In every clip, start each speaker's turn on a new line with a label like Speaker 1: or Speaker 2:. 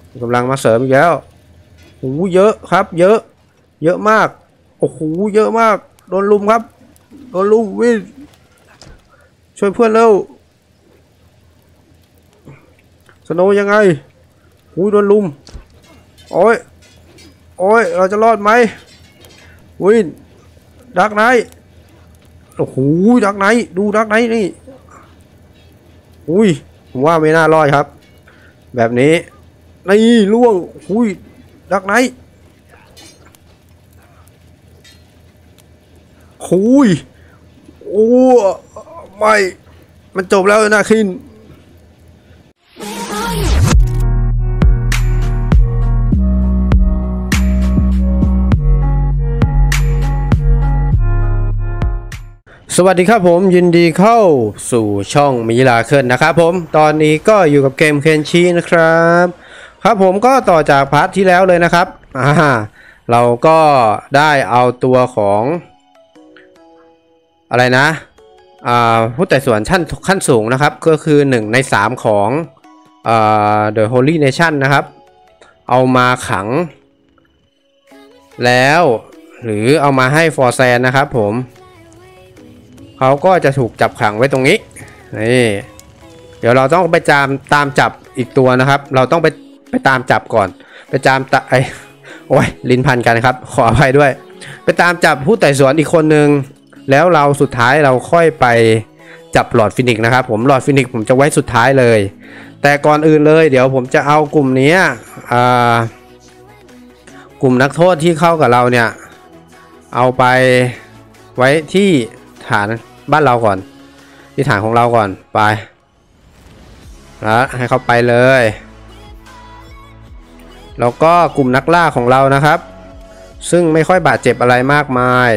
Speaker 1: กำลังมาเสริมอีกแล้วโอ้โหเยอะครับเยอะเยอะมากโอ้โหเยอะมากโดนลุมครับโดนลุมวิ่งช่วยเพื่อนเร็วสโนว์ยังไงหูโดนลุมโอ้ยโอ้ยเราจะรอดไหมวินดักไนท์โอ้โหดักไนท์ดูดักไนท์นี่อุ้ยผมว่าไม่น่ารอดครับแบบนี้นี่ล่วงอุ้ยดักไนท์หุยโอ้ไม่มันจบแล้วนะคินสวัสดีครับผมยินดีเข้าสู่ช่องมิลาเคิลนะครับผมตอนนี้ก็อยู่กับเกมเคนชินะครับครับผมก็ต่อจากพาร์ทที่แล้วเลยนะครับเราก็ได้เอาตัวของอะไรนะผู้ไต่สวนขั้นสูงนะครับก็คือ1 ใน 3ของThe Holy Nation นะครับเอามาขังแล้วหรือเอามาให้ฟอร์แซนนะครับผมเขาก็จะถูกจับขังไว้ตรงนี้นี่เดี๋ยวเราต้องไปตามจับอีกตัวนะครับเราต้องไปตามจับก่อนไปโอ้ยลิ้นพันกันครับขออภัยด้วยไปตามจับผู้ไต่สวนอีกคนนึงแล้วเราสุดท้ายเราค่อยไปจับหลอดฟินิกนะครับผมหลอดฟินิกผมจะไว้สุดท้ายเลยแต่ก่อนอื่นเลยเดี๋ยวผมจะเอากลุ่มนี้กลุ่มนักโทษที่เข้ากับเราเนี่ยเอาไปไว้ที่ฐานบ้านเราก่อนที่ฐานของเราก่อนไปแล้วให้เขาไปเลยแล้วก็กลุ่มนักล่าของเรานะครับซึ่งไม่ค่อยบาดเจ็บอะไรมากมาย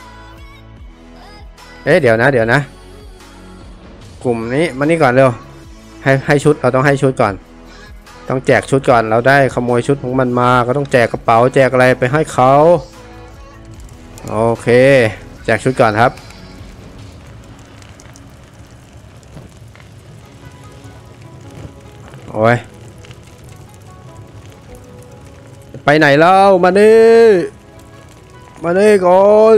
Speaker 1: เดี๋ยวนะกลุ่มนี้มานี่ก่อนเร็วให้ชุดเราต้องให้ชุดก่อนต้องแจกชุดก่อนเราได้ขโมยชุดของมันมาก็ต้องแจกกระเป๋าแจกอะไรไปให้เขาโอเคแจกชุดก่อนครับโอ้ยไปไหนเล่ามานี่ก่อน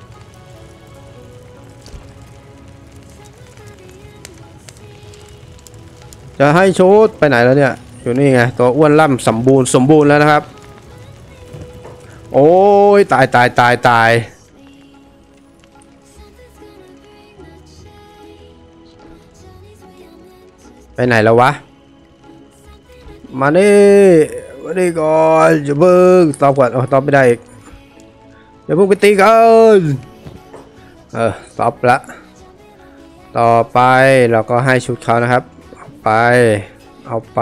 Speaker 1: จะให้ชุดไปไหนแล้วเนี่ยอยู่นี่ไงตัวอ้วนล่ำสมบูรณ์แล้วนะครับโอ้ยตายไปไหนแล้ววะมานี่ก่อนอย่าเพิ่งตอบก่อนตอบไม่ได้อีกอย่าเพิ่งไปตีกันตอบละต่อไปเราก็ให้ชุดเขานะครับเอาไป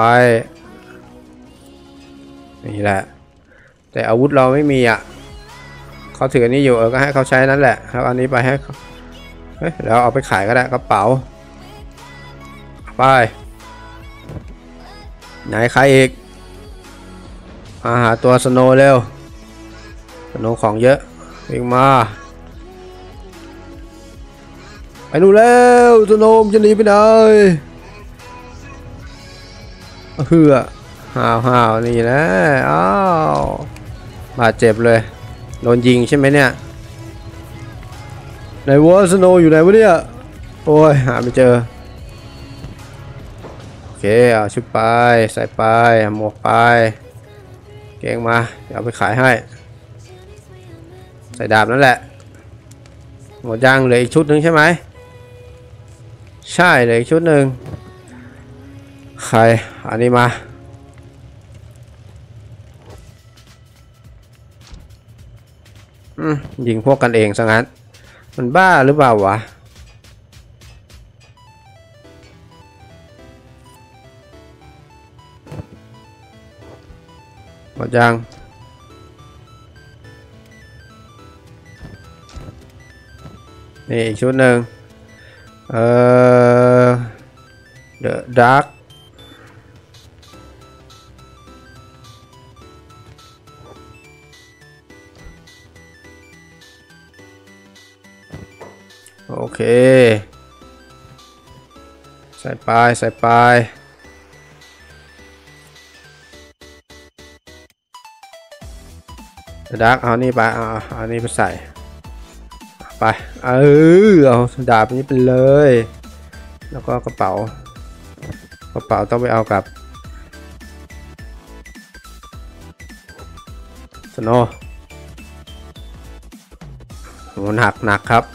Speaker 1: นี่แหละแต่อาวุธเราไม่มีอ่ะเขาถืออันนี้อยู่ก็ให้เขาใช้นั่นแหละครับอันนี้ไปให้เขาแล้วเอาไปขายก็ได้กระเป๋าไปไหนใครอีกมาหาตัวสโนว์เร็วสโนว์ของเยอะวิ่งมาไปดูแล้วสโนว์จะหนีไปไหนเฮือห่าวนี่นะอ้าวบาดเจ็บเลยโดนยิงใช่ไหมเนี่ยไหนวะสโนว์อยู่ไหนวะเนี่ยโอ้ยหาไม่เจอโอเคเอาชุดไปใส่ไปหมวกไปเก่งมาเดี๋ยวเอาไปขายให้ใส่ดาบนั่นแหละหมดยังเหลืออีกชุดหนึ่งใช่ไหมใช่เหลืออีกชุดหนึ่งใครอันนี้มายิงพวกกันเองซะงั้นมันบ้าหรือเปล่าวะหมดยังนี่อีกชุดหนึ่งThe Darkโอเคใส่ไปดักเอานี่ไปเอานี่ไปใส่ไปเอาดาบนี้ไปเลยแล้วก็กระเป๋าต้องไปเอากับสโนว์มันหนักครับ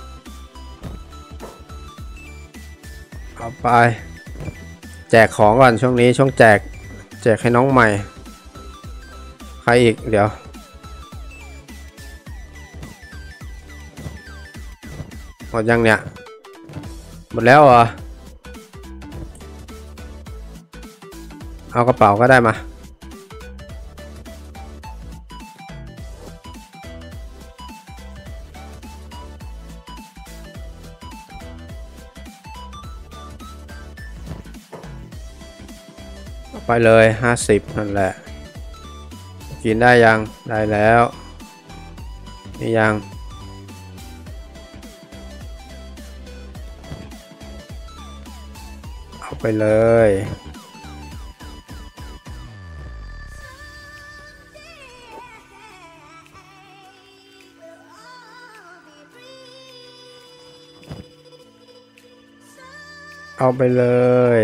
Speaker 1: เอาไปแจกของก่อนช่วงนี้ช่วงแจกให้น้องใหม่ใครอีกเดี๋ยวหมดยังเนี่ยหมดแล้วเหรอเอากระเป๋าก็ได้มาไปเลย50นั่นแหละกินได้ยังได้แล้วนี่ยังเอาไปเลยเอาไปเลย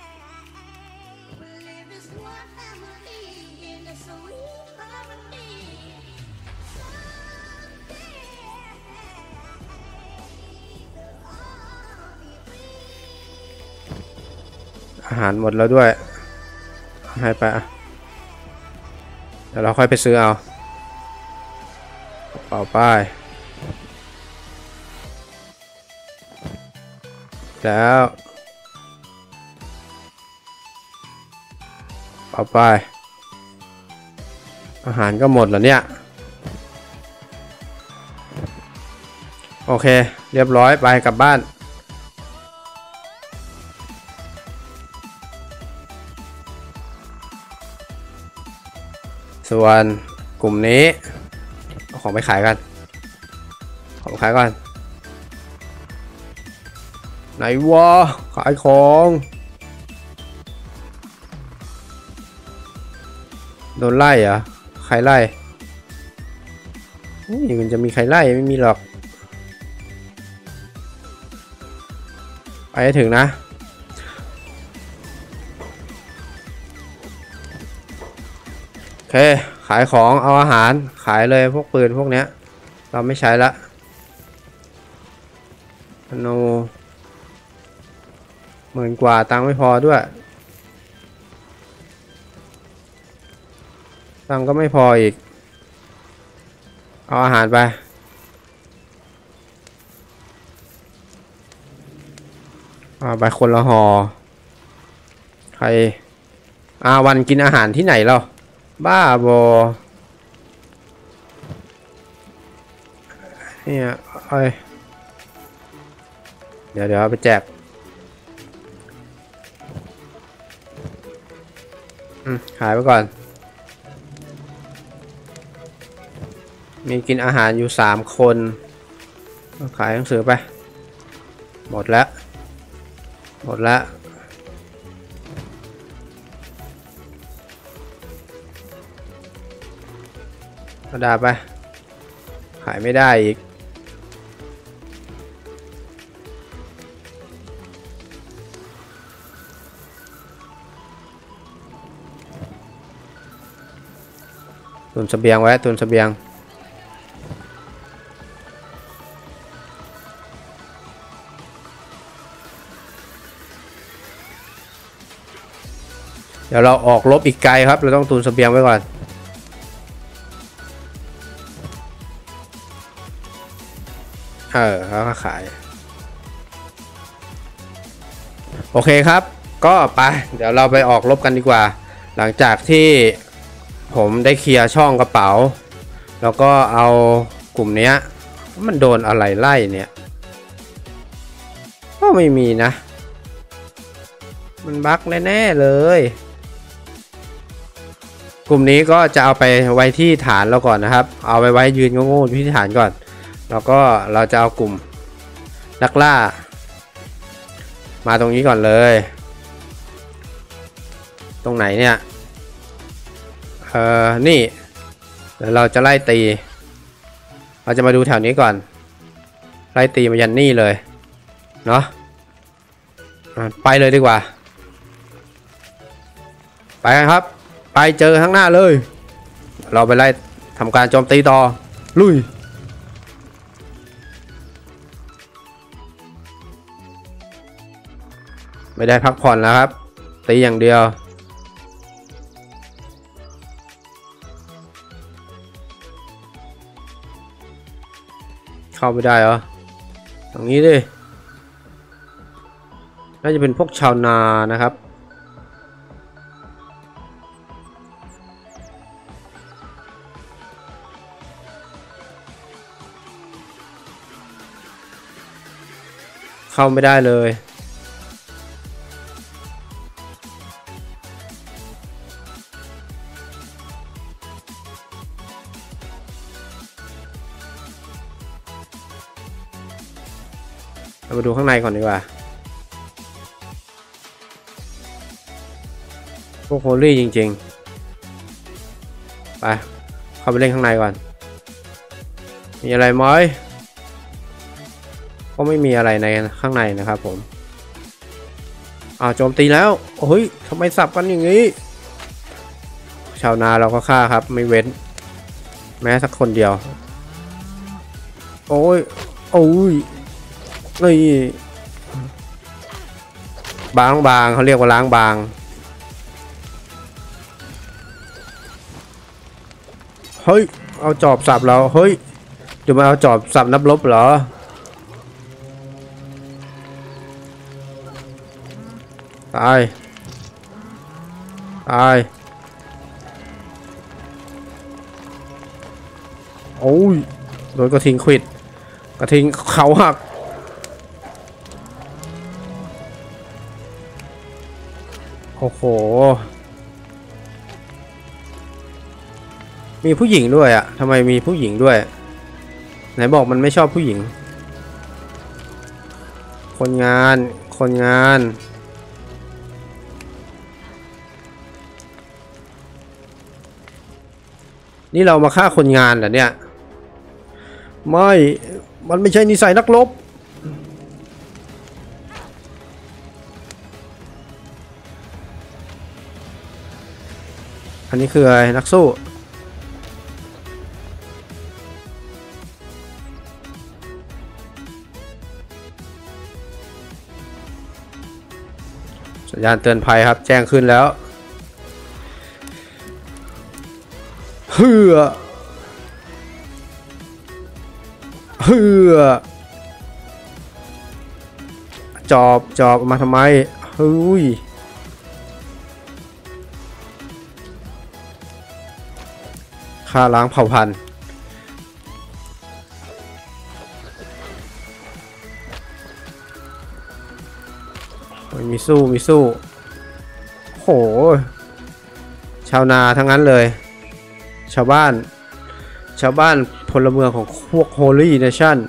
Speaker 1: อาหารหมดแล้วด้วยให้ไปเดี๋ยวเราค่อยไปซื้อเอาเป่าป้ายแล้วเป่าป้ายอาหารก็หมดแล้วเนี่ยโอเคเรียบร้อยไปกลับบ้านส่วนกลุ่มนี้เอาของไปขายกันของขายก่อนไหนวะขายของโดนไล่เหรอใครไล่มันจะมีใครไล่ไม่มีหรอกไปให้ถึงนะโอเคขายของเอาอาหารขายเลยพวกปืนพวกเนี้ยเราไม่ใช้ละโน10,000 กว่าตังค์ไม่พอด้วยตังค์ก็ไม่พออีกเอาอาหารไปไปคนละห่อใครวันกินอาหารที่ไหนเราบ้าบอเนี่ยเดี๋ยวเอาไปแจกขายไปก่อนมีกินอาหารอยู่3 คนขายหนังสือไปหมดแล้วกระดาษไปขายไม่ได้อีกตุนเสบียงไว้ตุนเสบียงเดี๋ยวเราออกรบอีกไกลครับเราต้องตุนเสบียงไว้ก่อนเขาก็ขายโอเคครับก็ไปเดี๋ยวเราไปออกรบกันดีกว่าหลังจากที่ผมได้เคลียร์ช่องกระเป๋าแล้วก็เอากลุ่มนี้มันโดนอะไรไล่เนี่ยก็ไม่มีนะมันบั๊กแน่ๆเลยกลุ่มนี้ก็จะเอาไปไว้ที่ฐานเราก่อนนะครับเอาไปไว้ยืนโง่ๆที่ฐานก่อนแล้วก็เราจะเอากลุ่มนักล่ามาตรงนี้ก่อนเลยตรงไหนเนี่ยนี่แล้วเราจะไล่ตีเราจะมาดูแถวนี้ก่อนไล่ตีมายันนี่เลยเนาะไปเลยดีกว่าไปกันครับไปเจอข้างหน้าเลยเราไปไล่ทำการโจมตีต่อลุยไม่ได้พักผ่อนแล้วครับตีอย่างเดียวเข้าไม่ได้เหรอตรงนี้ดิน่าจะเป็นพวกชาวนานะครับเข้าไม่ได้เลยเรามาดูข้างในก่อนดีกว่าพวกโฮลี่จริงๆไปเข้าไปเล่นข้างในก่อนมีอะไรไหมก็ไม่มีอะไรในข้างในนะครับผมโจมตีแล้วโอ้ยทำไมสับกันอย่างนี้ชาวนาเราก็ฆ่าครับไม่เว้นแม้สักคนเดียวโอ้ยโอ้ยนี่บางเขาเรียกว่าล้างบางเฮ้ยเอาจอบสับเราเฮ้ยเดี๋ยวมาเอาจอบสับนับลบเหรอตายโอ้ยโดนกระทิงขวิดกระทิงเขาหักโอ้โหมีผู้หญิงด้วยอะทำไมมีผู้หญิงด้วยไหนบอกมันไม่ชอบผู้หญิงคนงานนี่เรามาฆ่าคนงานเหรอเนี่ยไม่มันไม่ใช่นิสัยนักรบอันนี้คืออะไรนักสู้สัญญาณเตือนภัยครับแจ้งขึ้นแล้วเฮือจอบมาทำไมเฮ้ยฆ่าล้างเผ่าพันธุ์มีสู้โหชาวนาทั้งนั้นเลยชาวบ้านพลเมืองของพวก Holy Nation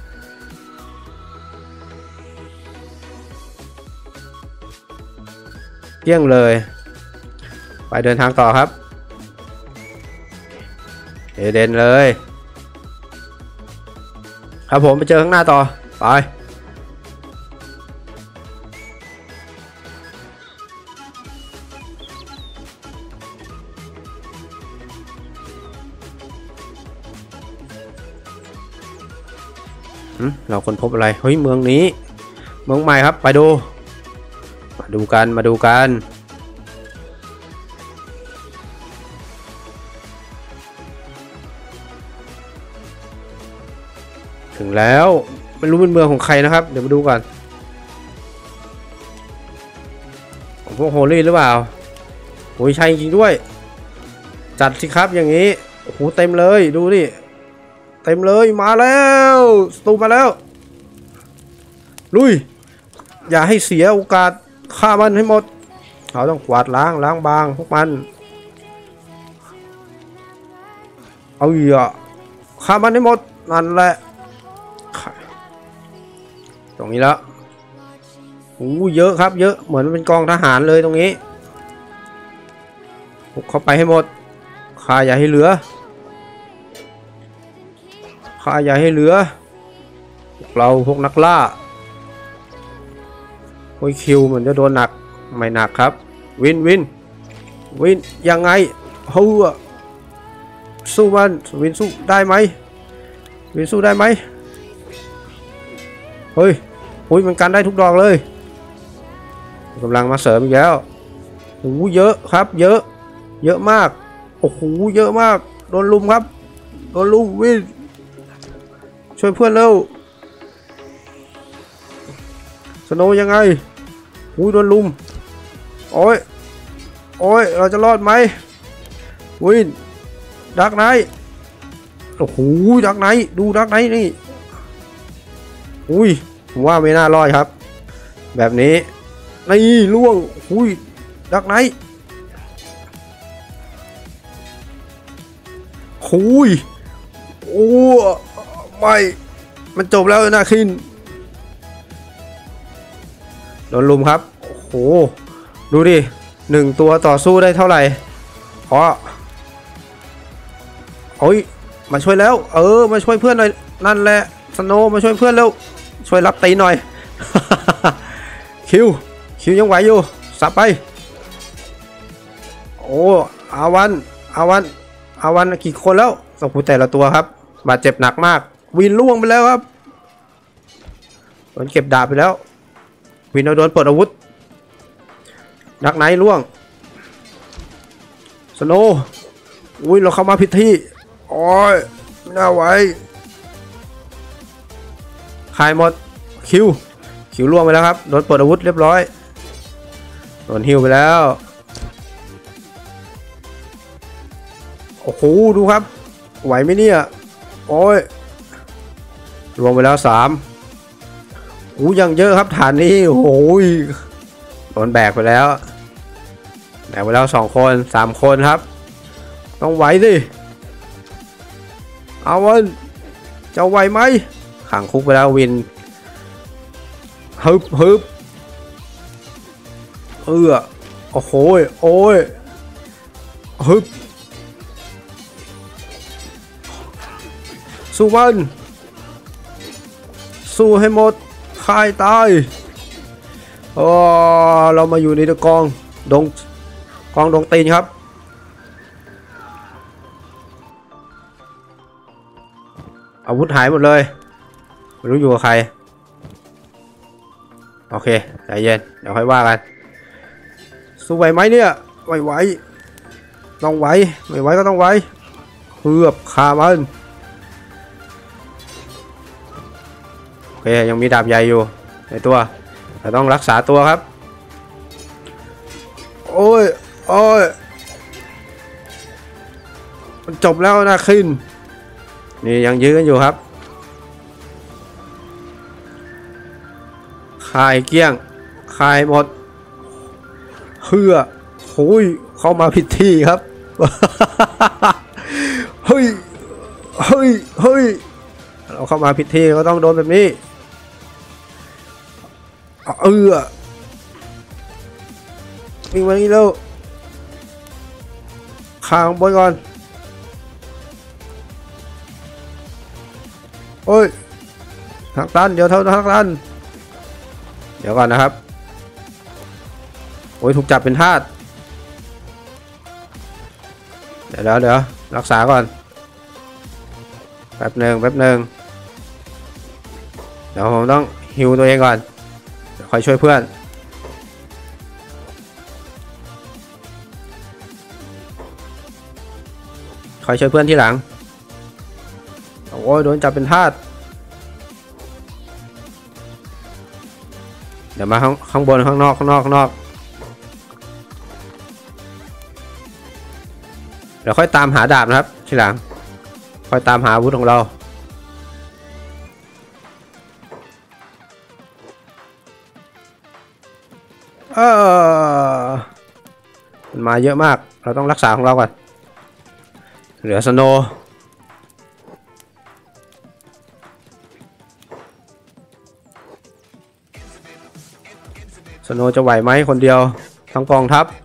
Speaker 1: เกี้ยงเลยไปเดินทางต่อครับเอเดนเลยครับผมไปเจอข้างหน้าต่อไปเราค้นพบอะไรเฮ้ยเมืองนี้เมืองใหม่ครับไปดูมาดูกันถึงแล้วไม่รู้เป็นเมืองของใครนะครับเดี๋ยวมาดูก่อนของพวกโฮลี่หรือเปล่าโอ้ยใช่จริงด้วยจัดสิครับอย่างนี้โอ้โหเต็มเลยดูดิเต็มเลยมาแล้วสตูมาแล้วลุยอย่าให้เสียโอกาสฆ่ามันให้หมดเขาต้องกวาดล้างบางพวกมันเอาอีกฆ่ามันให้หมดนั่นแหละตรงนี้แล้วโอ้เยอะครับเยอะเหมือนเป็นกองทหารเลยตรงนี้บุกเข้าไปให้หมดฆ่าอย่าให้เหลือฆ่าอย่าให้เหลือพวกเราพวกนักล่าโอ้ยคิวเหมือนจะโดนหนักไม่หนักครับวินยังไงเฮ้ยสู้มันวินสู้ได้ไหมวินสู้ได้ไหมเฮ้ยมันกันได้ทุกดอกเลยกำลังมาเสริมอีกแล้วโอ้โหเยอะครับเยอะมากโอ้โหเยอะมากโดนลุมครับโดนลุมวินช่วยเพื่อนเร็วสโนยังไงโดนลุมโอ้ยเราจะรอดไหมวินดักไนท์โอ้โหดักไนท์ดูดักไนท์นี่ผมว่าไม่น่ารอดครับแบบนี้นี่ล่วงดักไนท์โอ้ไม่มันจบแล้วนะคินโดนลุมครับโอ้โหดูดิ1 ตัวต่อสู้ได้เท่าไหร่มาช่วยแล้วมาช่วยเพื่อนหน่อยนั่นแหละสโนมาช่วยเพื่อนแล้วช่วยรับตีหน่อย คิวยังไหวอยู่สับไปอาวันกี่คนแล้วสกุแต่ละตัวครับบาดเจ็บหนักมากวินล่วงไปแล้วครับโดนเก็บดาบไปแล้ววินโดนปลดอาวุธดักไนท์ล่วงสโนเราเข้ามาผิดที่ไม่น่าไหวคายหมดคิวล่วงไปแล้วครับโดนปลดอาวุธเรียบร้อยโดนฮิวไปแล้วโอ้โหดูครับไหวไหมเนี่ยรวมไปแล้ว3ยังเยอะครับฐานนี้โอ้โหโดนแบกไปแล้ว2 คน3 คนครับต้องไหวสิเอาวันจะไหวไหมขังคุกไปแล้ววินฮึบโอ้โหฮึบสู้มันสู้ให้หมดคายตายเรามาอยู่ในกองดงตีนครับอาวุธหายหมดเลยไม่รู้อยู่กับใครโอเคใจเย็นเดี๋ยวค่อยว่ากันสู้ไหวไหมเนี่ยไหวต้องไหวไม่ไหวก็ต้องไหวเพื่อฆ่ามันโอเคยังมีดาบใหญ่อยู่ในตัวแต่ต้องรักษาตัวครับโอ้ยมันจบแล้วนะคินนี่ยังยื้อกันอยู่ครับคายเกี้ยงคายหมดเข้ามาผิดที่ครับ เฮ้ยเราเข้ามาผิดที่ก็ต้องโดนแบบนี้วิ่งมานี่แล้วข้างบนก่อนทางตันเดี๋ยวทางตันเดี๋ยวก่อนนะครับถูกจับเป็นทาสเดี๋ยวรักษาก่อนแป๊บหนึ่งเดี๋ยวผมต้องฮิวตัวเองก่อนคอยช่วยเพื่อนที่หลังโดนจับเป็นทาสเดี๋ยวมาข้างบนข้างนอกเดี๋ยวค่อยตามหาดาบนะครับทีหลังค่อยตามหาอาวุธของเรามันมาเยอะมากเราต้องรักษาของเราก่อนเหลือสโนจะไหวไหมคนเดียวทั้งกองทัพ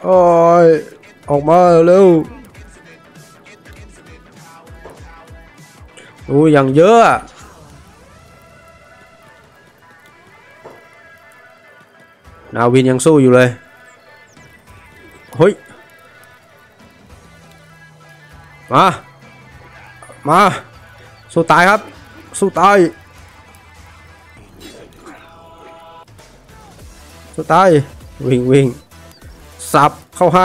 Speaker 1: โอ้ยออกมาเร็วดูอย่างเยอะนาวินยังสู้อยู่เลยเฮ้ยมาสู้ตายครับสู้ตายวิ่งสับเข้าให้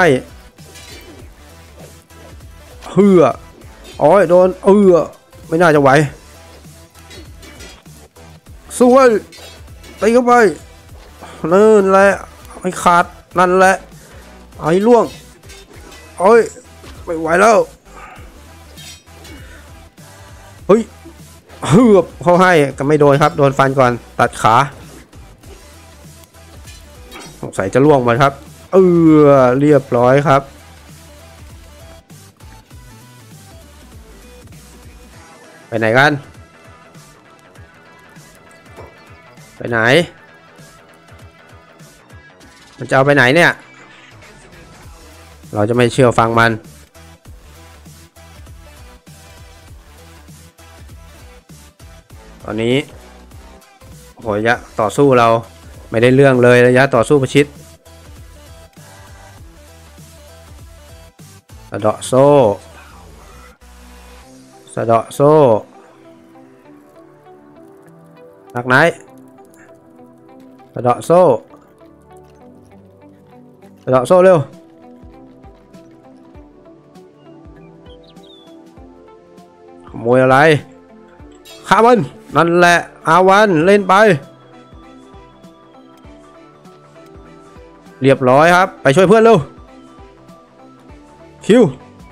Speaker 1: โอ้ยโดนไม่น่าจะไหวสู้ไว้ตีเข้าไปนั่นแหละไม่ขาดนั่นแหละไอ้ล่วงโอ้ยไม่ไหวแล้วเฮ้ยเข้าให้ก็ไม่โดนครับโดนฟันก่อนตัดขาสงสัยจะล่วงมาครับเรียบร้อยครับไปไหนกันไปไหนมันจะเอาไปไหนเนี่ยเราจะไม่เชื่อฟังมันตอนนี้โหระยะต่อสู้เราไม่ได้เรื่องเลยระยะต่อสู้ประชิดสะเดาะโซ่นักไหนสะเดาะโซ่เร็วขโมยอะไรฆ่ามันนั่นแหละอาวันเล่นไปเรียบร้อยครับไปช่วยเพื่อนเร็วคิว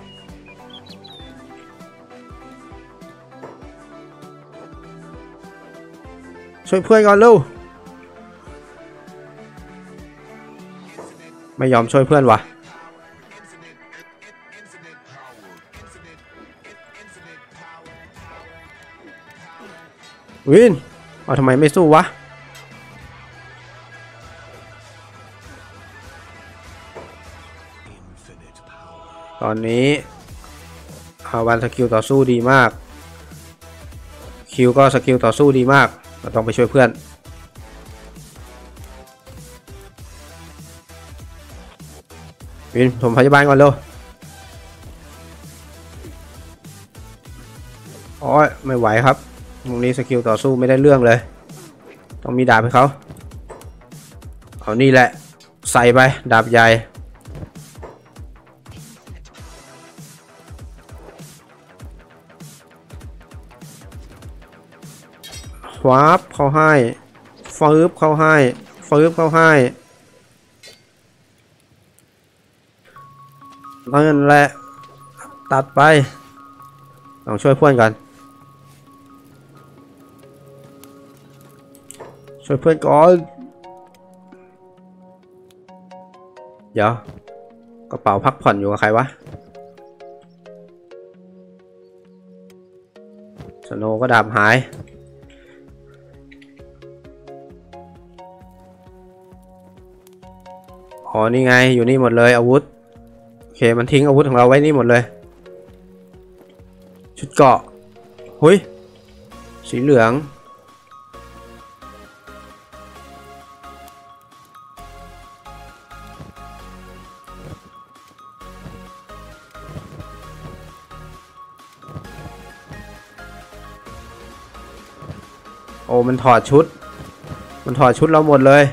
Speaker 1: ช่วยเพื่อนก่อนเร็วไม่ยอมช่วยเพื่อนวะวินทำไมไม่สู้วะตอนนี้วันสกิลต่อสู้ดีมากคิวก็สกิลต่อสู้ดีมากเราต้องไปช่วยเพื่อนวินผมพยาบาลก่อนเร็วโอ้ยไม่ไหวครับตรงนี้สกิลต่อสู้ไม่ได้เรื่องเลยต้องมีดาบให้เขาเอานี่แหละใส่ไปดาบใหญ่วาร์ปเข้าให้ฟืบเข้าให้นั่นแหละตัดไปต้องช่วยเพื่อนกันช่วยเพื่อนก่อนเดี๋ยวกระเป๋าพักผ่อนอยู่กับใครวะสโนก็ดาบหายอ๋อนี่ไงอยู่นี่หมดเลยอาวุธโอเคมันทิ้งอาวุธของเราไว้นี่หมดเลยชุดเกราะหุยสีเหลืองโอ้มันถอดชุดเราหมดเลย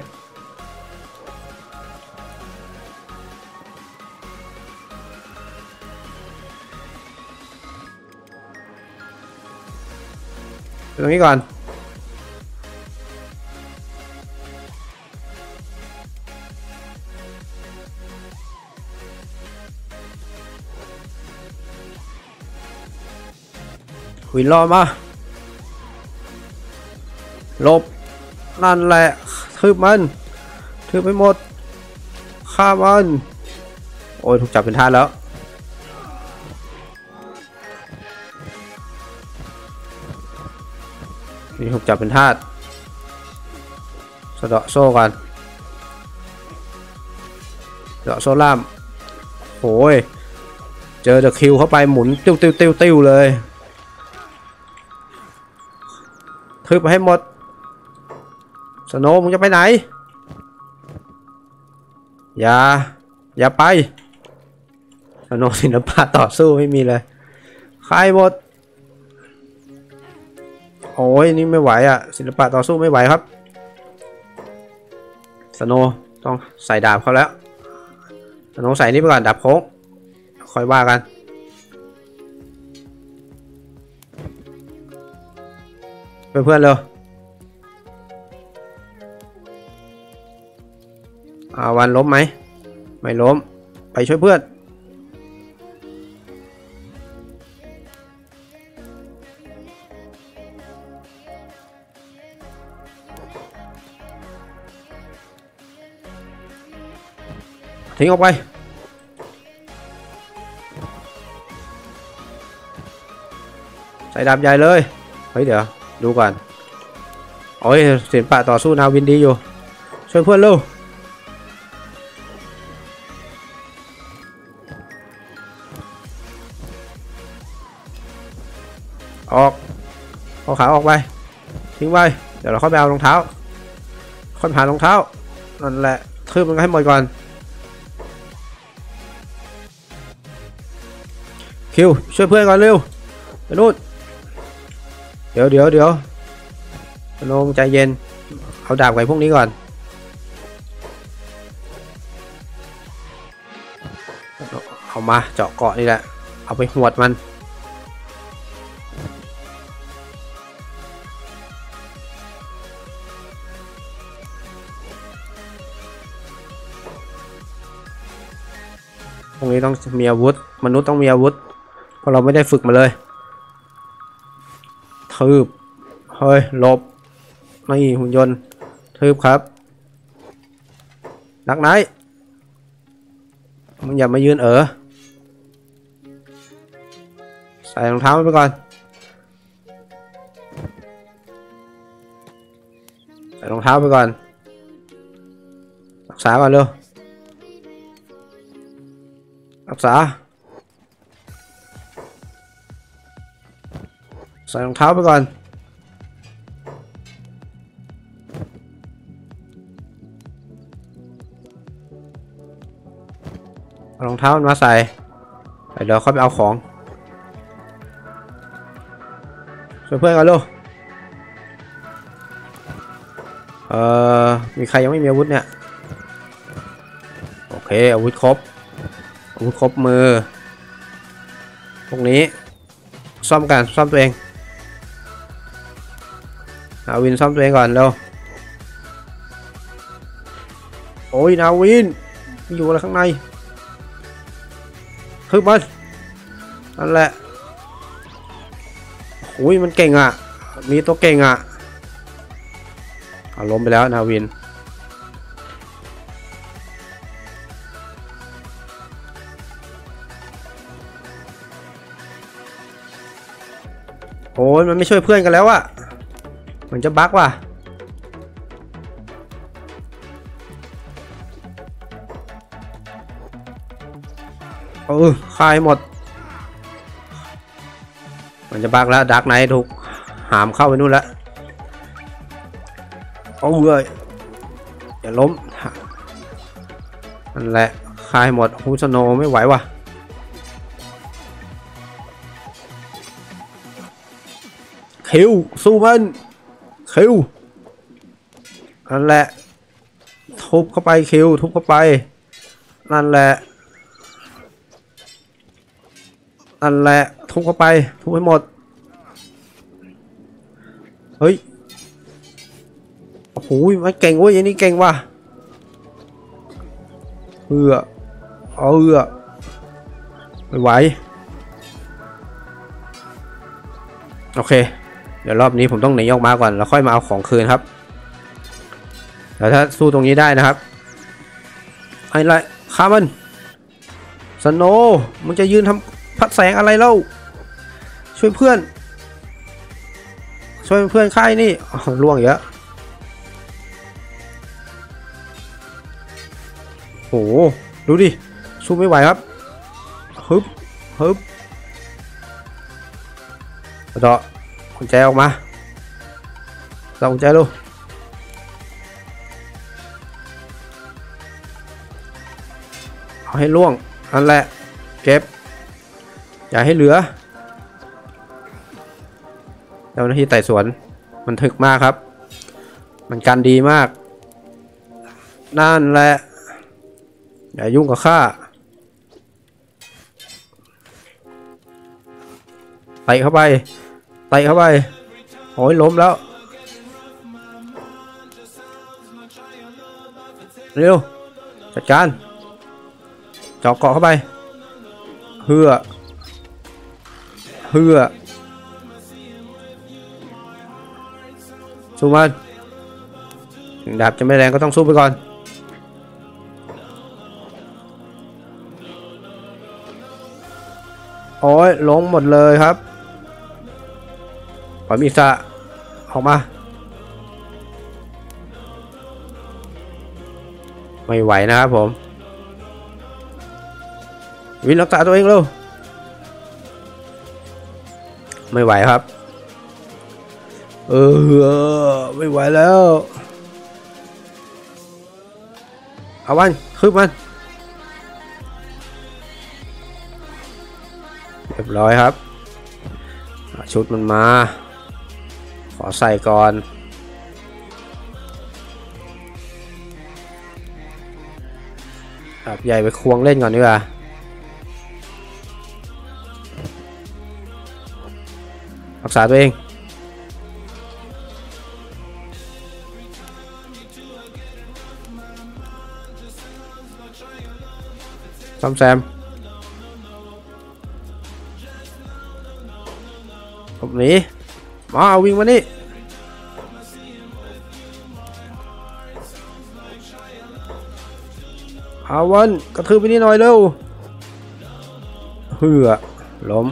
Speaker 1: ตรงนี้ก่อนวินรอมาหลบนั่นแหละทืบไปหมดฆ่ามันโอ้ยถูกจับเป็นทาสแล้วนี่ถูกจับเป็นทาสสะเดาะโซ่กันเดอะโซล่ามโอ้ยเจอเดอะคิวเข้าไปหมุนติ้วเลยทึบไปให้หมดสโนว์มึงจะไปไหนอย่าไปสโนว์ศิลปะต่อสู้ไม่มีเลยใครหมดโอ้ยนี่ไม่ไหวอ่ะศิลปะต่อสู้ไม่ไหวครับสโนว์ต้องใส่ดาบเขาแล้วสโนว์ใส่นี่ไปก่อนดาบโค้งค่อยว่ากันเพื่อนๆเร็ววันล้มไหมไม่ล้มไปช่วยเพื่อนทิ้งออกไปใส่ดาบใหญ่เลยเฮ้ยเดี๋ยวดูก่อนโอ้ยศิลปะต่อสู้นาวินดีอยู่ช่วยเพื่อนเร็วเอาขาออกไปทิ้งไว้เดี๋ยวเราค่อยไปเอารองเท้าค่อยผ่านรองเท้านั่นแหละทืบมันให้หมดก่อนคิวช่วยเพื่อนก่อนเร็วไปนู่นเดี๋ยวลงใจเย็นเอาดาบไว้พวกนี้ก่อนเอามาเจาะเกาะนี่แหละเอาไปหวดมันพวกนี้ต้องมีอาวุธมนุษย์ต้องมีอาวุธเพราะเราไม่ได้ฝึกมาเลยทืบเฮ้ยหลบนี่หุ่นยนต์ทืบครับนักไนท์มึงอย่ามายืนใส่รองเท้าไปก่อนใส่รองเท้าไปก่อนรักษาก่อนเร็วรักษาใส่รองเท้าไปก่อนเอารองเท้ามาใส่เดี๋ยวค่อยไปเอาของช่วยเพื่อนกันลูกมีใครยังไม่มีอาวุธเนี่ยโอเคอาวุธครบมือพวกนี้ซ่อมตัวเองนาวินซ่อมตัวเองก่อนเร็วโอ้ยนาวินอยู่อะไรข้างในทึบมันนั่นแหละโอ้ยมันเก่งอ่ะมีตัวเก่งอ่ะล้มไปแล้วนาวินโอ้ยมันไม่ช่วยเพื่อนกันแล้วอะมันจะบั๊กว่ะคายหมดมันจะบั๊กแล้วดักไนท์ถูกหามเข้าไปนู่นแล้วเลยอย่าล้มนั่นแหละคายหมดฮูสโนไม่ไหวว่ะคิวสู้มันคิวนั่นแหละทุบเข้าไปคิวทุบเข้าไปนั่นแหละทุบเข้าไปทุบให้หมดเฮ้ยโอ้โหมันเก่งเว้ยอันนี้เก่งว่ะไม่ไหวโอเคเดี๋ยวรอบนี้ผมต้องหนีออกมาก่อนแล้วค่อยมาเอาของคืนครับแต่ถ้าสู้ตรงนี้ได้นะครับไอ้ไรฆ่ามันสโนว์มึงจะยืนทำพัดแสงอะไรเล่าช่วยเพื่อนค่ายนี่ล่วงเยอะโหดูดูดิสู้ไม่ไหวครับฮึบฮึบเดาะกุญแจออกมาเอากุญแจลูกเอาให้ล่วงนั่นแหละเก็บอย่าให้เหลือเจ้าหน้าที่ไต่สวนมันถึกมากครับมันกันดีมากนั่นแหละอย่ายุ่งกับข้าไต่เข้าไปไต่เข้าไปโอ้ยล้มแล้วเร็วจัดการเจาะเกาะเข้าไปเฮือสู้มันถึงดาบจะไม่แรงก็ต้องสู้ไปก่อนโอ้ยล้มหมดเลยครับปล่อยมีดซะออกมาไม่ไหวนะครับผมวินรักษาตัวเองเร็วไม่ไหวครับไม่ไหวแล้วเอาวันคืบมันเรียบร้อยครับชุดมันมาขอใส่ก่อนใหญ่ไปควงเล่นก่อนดีกว่ารักษาตัวเองซ่อมแซมหลบหนีมาวิ่งมานี่เอาวันกระทืบไปนี่หน่อยเร็วเฮือล้ม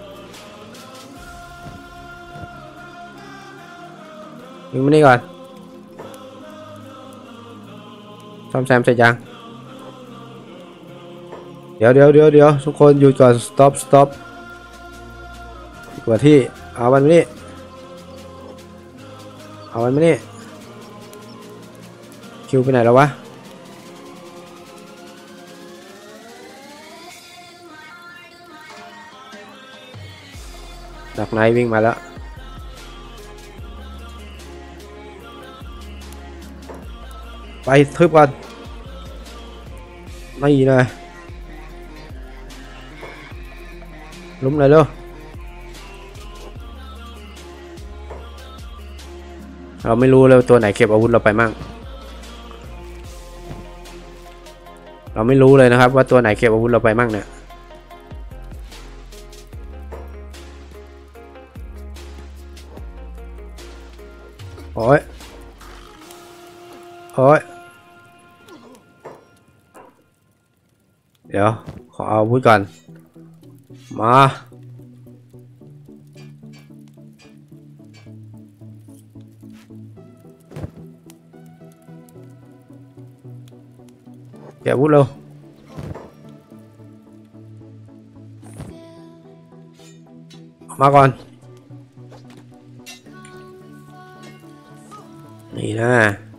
Speaker 1: วิ่งมานี่ก่อนซ่อมแซมเสร็จยังเดี๋ยวทุกคนหยุดก่อน stop ดีกว่าที่เอาวันนี้คิวไปไหนแล้ววะดักไนวิ่งมาแล้วไปทึบก่อนไม่เลยล้มเลยเร็วเราไม่รู้เลยตัวไหนเก็บอาวุธเราไปมั่งเราไม่รู้เลยนะครับว่าตัวไหนเก็บอาวุธเราไปมั่งเนี่ยโอ้ยเดี๋ยวขอเอาอาวุธก่อนมาเก็บอาวุธเร็วมาก่อนนี่นะ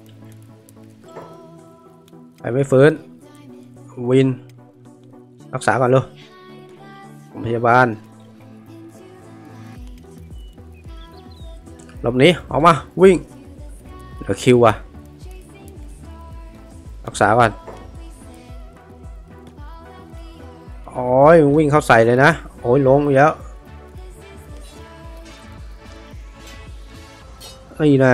Speaker 1: ไปไม่ฟื้นวินรักษาก่อนเลยพยาบาลหลบหนีออกมาวิ่งเดี๋ยวคิวอ่ะรักษาก่อนโอ้ยวิ่งเข้าใส่เลยนะโอ้ยลงเยอะนี่นะ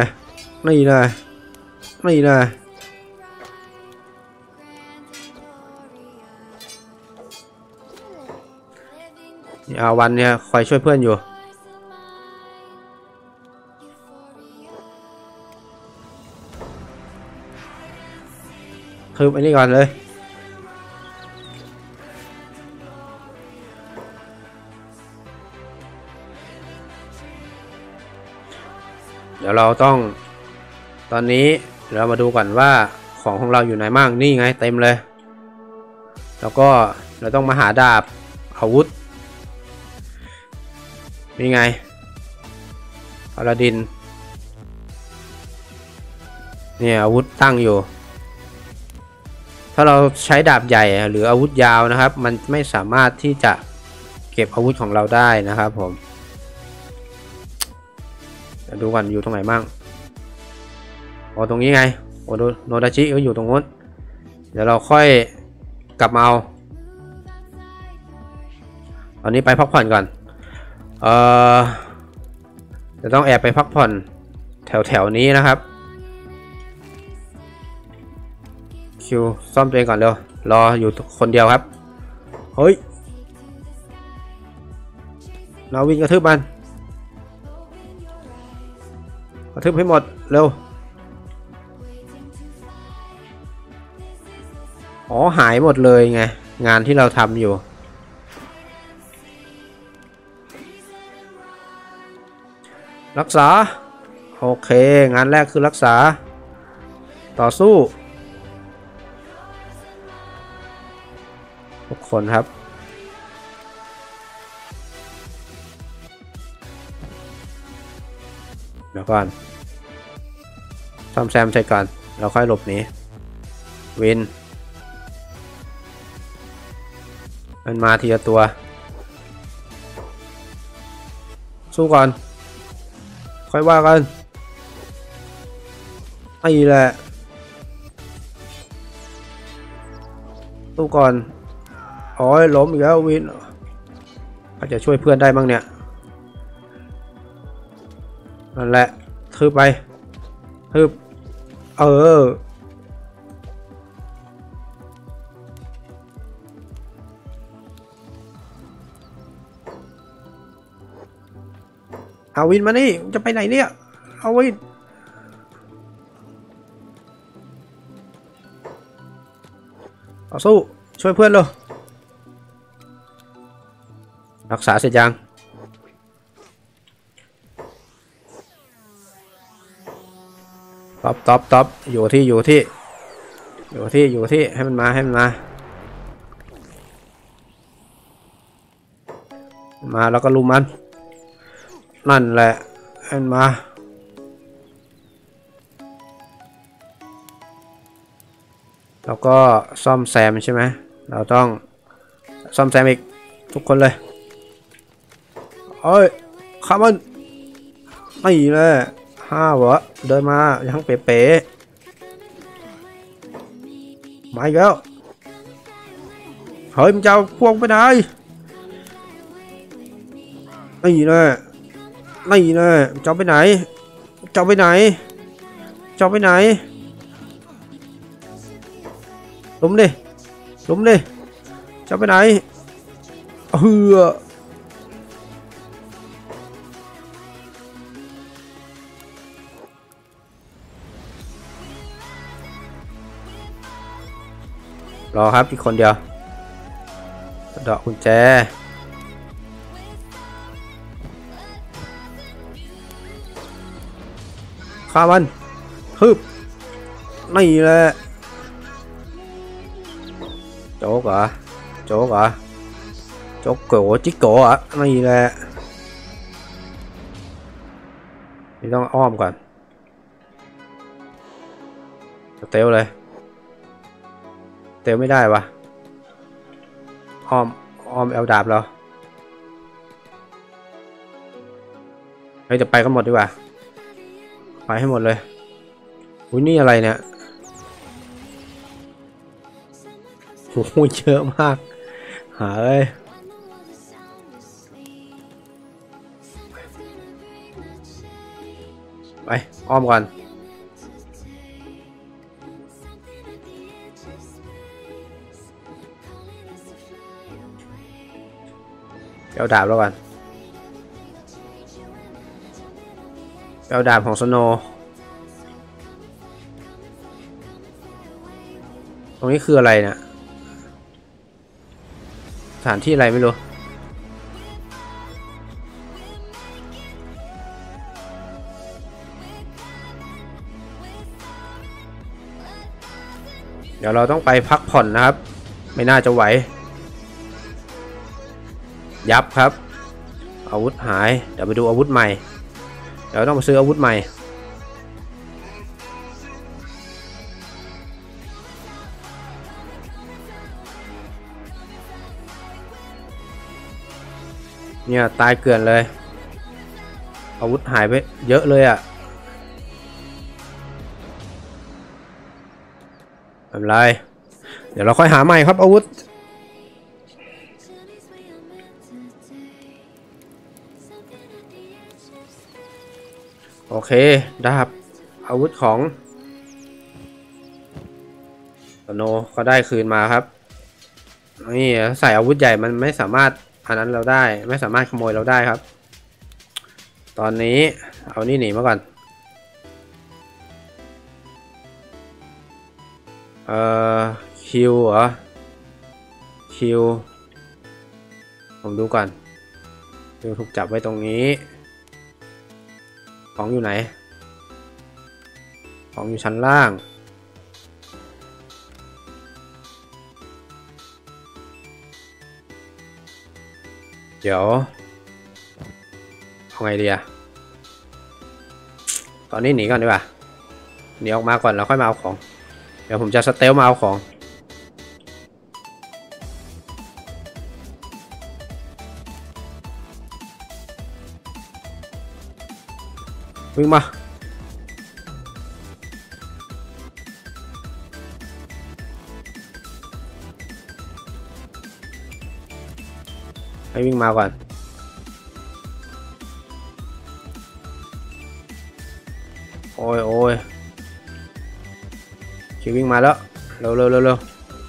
Speaker 1: เอาวันเนี่ยคอยช่วยเพื่อนอยู่คืออันนี้ก่อนเลยเดี๋ยวเราต้องตอนนี้เรามาดูก่อนว่าของเราอยู่ไหนมั่งนี่ไงเต็มเลยแล้วก็เราต้องมาหาดาบอาวุธนี่ไงพาลาดินเนี่ยอาวุธตั้งอยู่ถ้าเราใช้ดาบใหญ่หรืออาวุธยาวนะครับมันไม่สามารถที่จะเก็บอาวุธของเราได้นะครับผมเดี๋ยวดูก่อนอยู่ตรงไหนบ้างอ๋อตรงนี้ไงโอโนดาชิก็อยู่ตรงนู้นเดี๋ยวเราค่อยกลับมาเอาตอนนี้ไปพักผ่อนก่อนจะต้องแอบไปพักผ่อนแถวนี้นะครับคิวซ่อมตัวเองก่อนเร็วรออยู่คนเดียวครับเฮ้ยเราวิ่งกระทืบมันกระทืบให้หมดเร็วอ๋อหายหมดเลยไงงานที่เราทำอยู่รักษาโอเคงานแรกคือรักษาต่อสู้ทุกคนครับเดี๋ยวก่อนซ่อมแซมใส่ก่อนเราค่อยหลบหนีวินมันมาทีละตัวสู้ก่อนค่อยว่ากันไอ้แหละสู้ก่อนโอ้ยล้มอีกแล้ววินเขาจะช่วยเพื่อนได้บ้างเนี่ยนั่นแหละทืบไปทืบเอาวินมานี่จะไปไหนเนี่ยเอาวินต่อสู้ช่วยเพื่อนเลยรักษาเสร็จยังท็อปอยู่ที่ให้มันมาแล้วก็ลุมมันนั่นแหละให้มันมาแล้วก็ซ่อมแซมใช่ไหมเราต้องซ่อมแซมอีกทุกคนเลยเอ้ยข้ามันไม่เลย5 วะเดินมายังเป๋มาอีกแล้วเฮ้ยมึงจะเอาพวกไปไหนไม่เลยจะไปไหนล้มดิจะไปไหนรอครับอีกคนเดียวดอกกุญแจฆ่ามันฮึบนี่แหละโจ๊กเหรอโจ๊กโกจิโกะนี่แหละนี่ต้องอ้อมก่อนเตลเลยเตลไม่ได้วะอ้อมเอาดาบเราเฮ้ยจะไปกันหมดดีกว่าไปให้หมดเลยอุ้ยนี่อะไรเนี่ยโอ้โหเยอะมากหาเลยไปอ้อมก่อนเอาดาบแล้วกันเอาดาบของสโนว์ตรงนี้คืออะไรเนี่ยสถานที่อะไรไม่รู้เดี๋ยวเราต้องไปพักผ่อนนะครับไม่น่าจะไหวยับครับอาวุธหายเดี๋ยวไปดูอาวุธใหม่เดี๋ยวต้องไปซื้ออาวุธใหม่เนี่ยตายเกลื่อนเลยอาวุธหายไปเยอะเลยอะไม่เป็นไรเดี๋ยวเราค่อยหาใหม่ครับอาวุธโอเคดาบอาวุธของโนก็ได้คืนมาครับนี่ใส่อาวุธใหญ่มันไม่สามารถอันนั้นเราได้ไม่สามารถขโมยเราได้ครับตอนนี้เอานี่หนีมาก่อนคิวเหรอคิวผมดูก่อนคิวถูกจับไว้ตรงนี้ของอยู่ไหนของอยู่ชั้นล่างเดี๋ยวเอาไงดีอะตอนนี้หนีก่อนดีกว่าหนีออกมาก่อนแล้วค่อยมาเอาของเดี๋ยวผมจะสเตลมาเอาของวิ่งมาให้วิ่งมาก่อนโอ้ยโอ้ยคิววิ่งมาแล้วเร็วเร็วเร็วเร็ว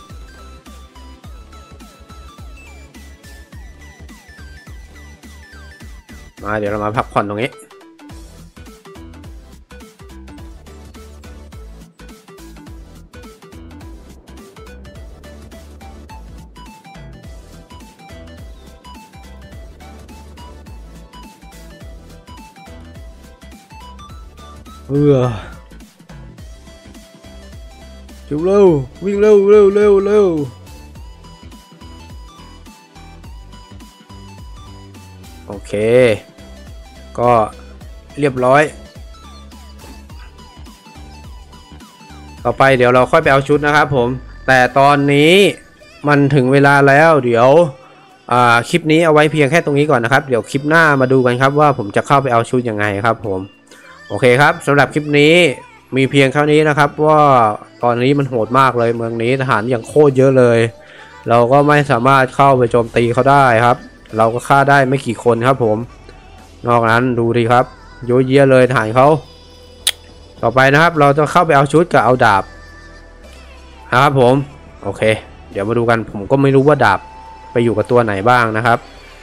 Speaker 1: มาเดี๋ยวเรามาพักผ่อนตรงนี้คิวเร็ววิ่งเร็วเร็วเร็วเร็วโอเคก็เรียบร้อยต่อไปเดี๋ยวเราค่อยไปเอาชุดนะครับผมแต่ตอนนี้มันถึงเวลาแล้วเดี๋ยวคลิปนี้เอาไว้เพียงแค่ตรงนี้ก่อนนะครับเดี๋ยวคลิปหน้ามาดูกันครับว่าผมจะเข้าไปเอาชุดยังไงครับผมโอเคครับสำหรับคลิปนี้มีเพียงเท่านี้นะครับว่าตอนนี้มันโหดมากเลยเมืองนี้ทหารอย่างโคตรเยอะเลยเราก็ไม่สามารถเข้าไปโจมตีเขาได้ครับเราก็ฆ่าได้ไม่กี่คนครับผมนอกนั้นดูดีครับเยอะแยะเลยทหารเขาต่อไปนะครับเราจะเข้าไปเอาชุดกับเอาดาบนะครับผมโอเคเดี๋ยวมาดูกันผมก็ไม่รู้ว่าดาบไปอยู่กับตัวไหนบ้างนะครับ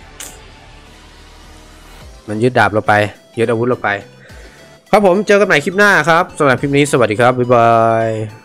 Speaker 1: มันยึดดาบเราไปยึดอาวุธเราไปครับผมเจอกันใหม่คลิปหน้าครับสำหรับคลิปนี้สวัสดีครับบ๊ายบาย